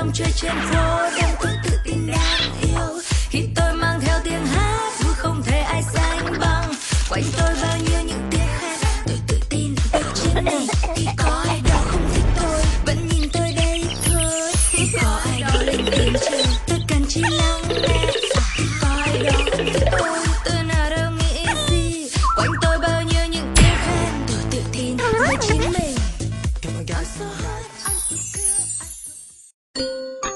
lòng chơi trên phố, đang tự tin đáng yêu. Khi tôi mang theo tiếng hát vui không thể ai sánh bằng. Quanh tôi bao nhiêu những tiếng khen, tôi tự tin với chính mình. Thì có ai đó không thích tôi, vẫn nhìn tôi đây thôi. Thì có ai đó lên tiếng chừng, tôi cần chỉ lắng nghe. Thì có ai đó không thích tôi nào đâu nghĩ gì. Quanh tôi bao nhiêu những tiếng khen, tôi tự tin với chính mình. I'm so hot, I'm so good,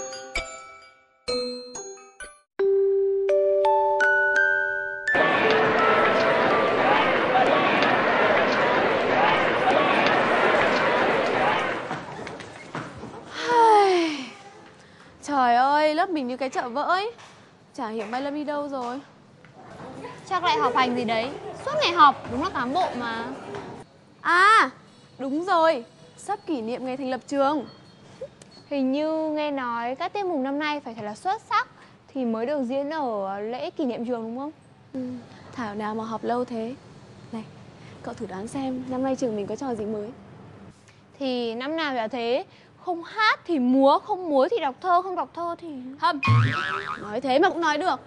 Trời ơi, lớp mình như cái chợ vỡ ấy. Chả hiểu Mai Lâm đi đâu rồi. Chắc lại họp hành gì đấy. Suốt ngày họp, đúng là cán bộ mà. À, đúng rồi, sắp kỷ niệm ngày thành lập trường. Hình như nghe nói các tiết mục năm nay phải thật là xuất sắc thì mới được diễn ở lễ kỷ niệm trường đúng không? Thảo nào mà họp lâu thế. Này, cậu thử đoán xem năm nay trường mình có trò gì mới. Thì năm nào là thế. Không hát thì múa, không múa thì đọc thơ, không đọc thơ thì... Hâm, nói thế mà cũng nói được.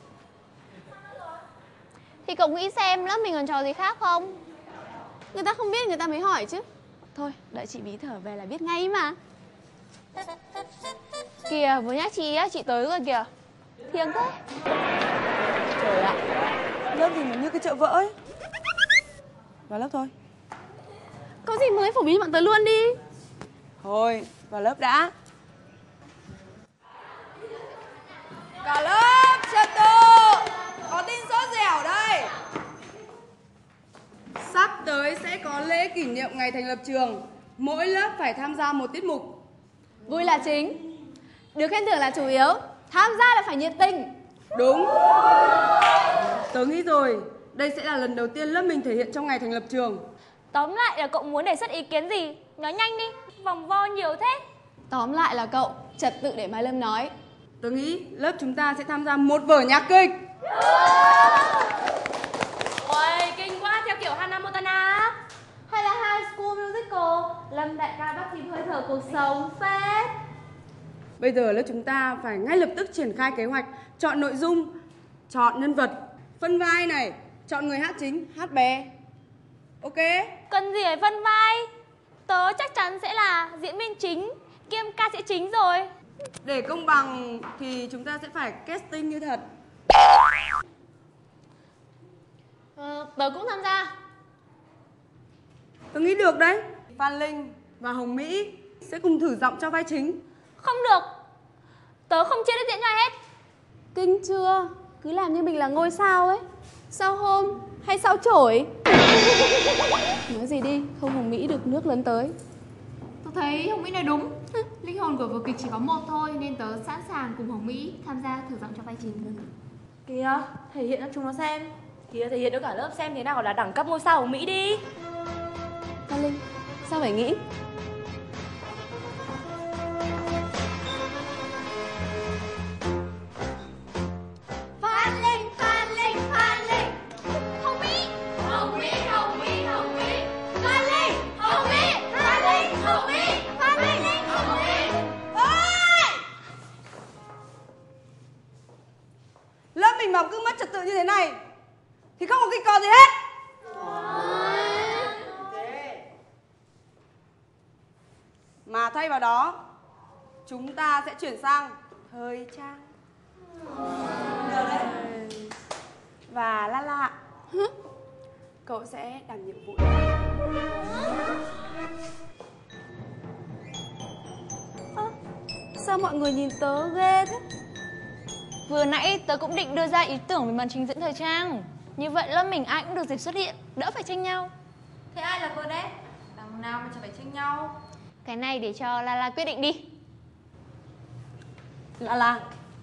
Thì cậu nghĩ xem lớp mình còn trò gì khác không? Người ta không biết người ta mới hỏi chứ. Thôi, đợi chị Bí Thở về là biết ngay mà. Kìa, vừa nhắc chị á, chị tới rồi kìa. Thiêng thế. Trời ạ, lớp gì mà như cái chợ vỡ ấy. Vào lớp thôi. Có gì mới phổ biến bọn tớ luôn đi. Thôi, vào lớp đã. Cả lớp, trật tự. Có tin sốt dẻo đây. Sắp tới sẽ có lễ kỷ niệm ngày thành lập trường. Mỗi lớp phải tham gia một tiết mục. Vui là chính, được khen thưởng là chủ yếu, tham gia là phải nhiệt tình. Đúng. Tớ nghĩ rồi, đây sẽ là lần đầu tiên lớp mình thể hiện trong ngày thành lập trường. Tóm lại là cậu muốn đề xuất ý kiến gì? Nói nhanh đi, vòng vo nhiều thế. Tóm lại là cậu, trật tự để Mai Lâm nói. Tớ nghĩ lớp chúng ta sẽ tham gia một vở nhạc kịch. Ôi, kinh quá, theo kiểu Hannah Montana. Hay là High School Musical, Lâm đại ca bắt kịp hơi thở cuộc sống phết. Bây giờ lớp chúng ta phải ngay lập tức triển khai kế hoạch, chọn nội dung, chọn nhân vật, phân vai này, chọn người hát chính, hát bé. Ok? Cần gì phải phân vai? Tớ chắc chắn sẽ là diễn viên chính, kiêm ca sĩ chính rồi. Để công bằng thì chúng ta sẽ phải casting như thật. Tớ cũng tham gia. Tớ nghĩ được đấy. Phan Linh và Hồng Mỹ sẽ cùng thử giọng cho vai chính. Không được, tớ không chia được diễn cho ai hết. Kinh chưa? Cứ làm như mình là ngôi sao ấy. Sao hôm hay sao chổi. Nói gì đi, không Hồng Mỹ được nước lấn tới. Tôi thấy Hồng Mỹ nói đúng. Linh hồn của vở kịch chỉ có một thôi nên tớ sẵn sàng cùng Hồng Mỹ tham gia thử giọng cho vai chính. Kìa, thể hiện cho chúng nó xem. Kìa, thể hiện cho cả lớp xem thế nào là đẳng cấp ngôi sao của Mỹ đi. Phan Linh, sao phải nghĩ? Phan Linh, Phan Linh, Phan Linh. Hồng Mỹ, Hồng Mỹ, Hồng Mỹ, Hồng Mỹ. Phan Linh, Hồng Mỹ, Phan Linh, Hồng Mỹ, Phan Linh, Hồng Mỹ. Ôi! Lớp mình mà cứ mất trật tự như thế này thì không có kịch cọ gì hết. Mà thay vào đó chúng ta sẽ chuyển sang thời trang. Được đấy. Và Lala, cậu sẽ đảm nhiệm vụ này. Sao mọi người nhìn tớ ghê thế? Vừa nãy tớ cũng định đưa ra ý tưởng về màn trình diễn thời trang. Như vậy lớp mình ai cũng được dịp xuất hiện, đỡ phải tranh nhau. Thế ai là vedette? Đằng nào mà chẳng phải tranh nhau. Cái này để cho Lala quyết định đi. Lala,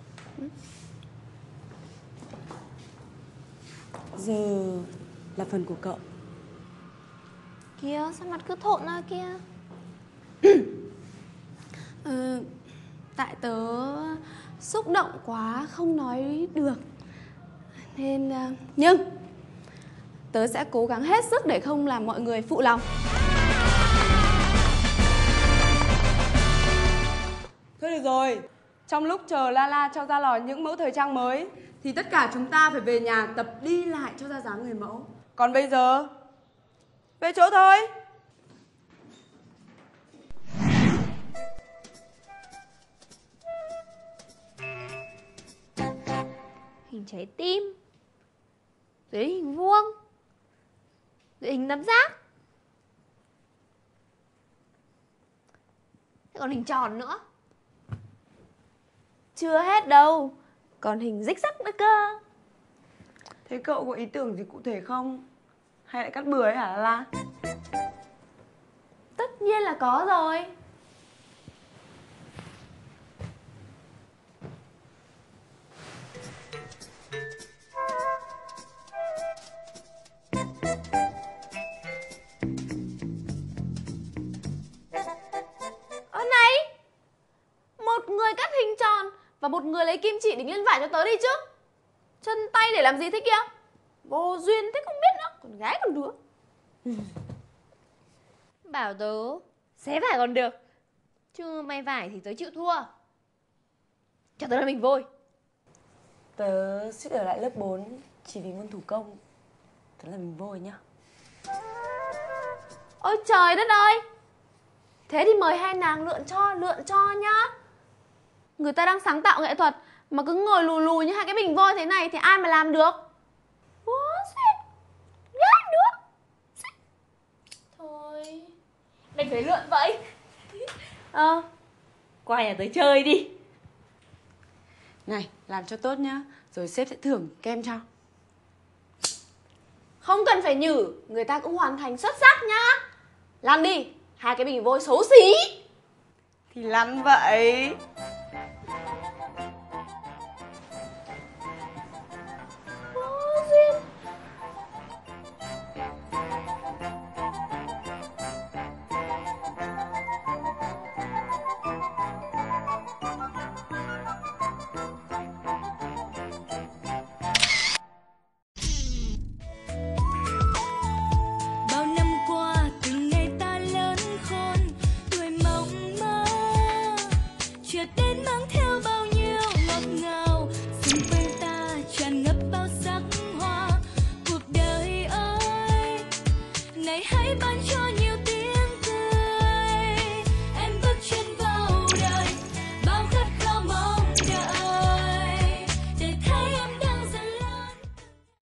giờ là phần của cậu. Kìa, sao mặt cứ thộn ra kia. Tại tớ xúc động quá không nói được. Nên nhưng tớ sẽ cố gắng hết sức để không làm mọi người phụ lòng. Thôi được rồi, trong lúc chờ Lala cho ra lò những mẫu thời trang mới thì tất cả chúng ta phải về nhà tập đi lại cho ra dáng người mẫu. Còn bây giờ, về chỗ thôi. Hình trái tim, rồi hình vuông, rồi hình tam giác, thế còn hình tròn nữa. Chưa hết đâu, còn hình rích rắc nữa cơ. Thế cậu có ý tưởng gì cụ thể không? Hay lại cắt bừa ấy hả Lala? Tất nhiên là có rồi. Này, một người cắt hình tròn và một người lấy kim chỉ đính lên vải cho tớ đi chứ. Chân tay để làm gì thế kia? Vô duyên thế không biết nữa, còn gái còn đứa. Bảo tớ xé vải còn được, chứ may vải thì tớ chịu thua. Cho tớ là mình vôi. Tớ suýt ở lại lớp 4 chỉ vì môn thủ công. Tớ là mình vôi nhá. Ôi trời đất ơi. Thế thì mời hai nàng lượn cho nhá. Người ta đang sáng tạo nghệ thuật mà cứ ngồi lù lù như hai cái bình vôi thế này thì ai mà làm được. Ủa xịn, gái nữa. Thôi, đành phải lượn vậy. Qua nhà tới chơi đi. Này, làm cho tốt nhá, rồi sếp sẽ thưởng kem cho. Không cần phải nhử, người ta cũng hoàn thành xuất sắc nhá. Làm đi, hai cái bình vôi xấu xí. Thì lăn vậy. Bao năm qua từng ngày ta lớn khôn, tuổi mộng mơ chưa đến mang theo bao nhiêu ngọt ngào, xung quanh ta tràn ngập bao sắc hoa. Cuộc đời ơi, này hãy ban cho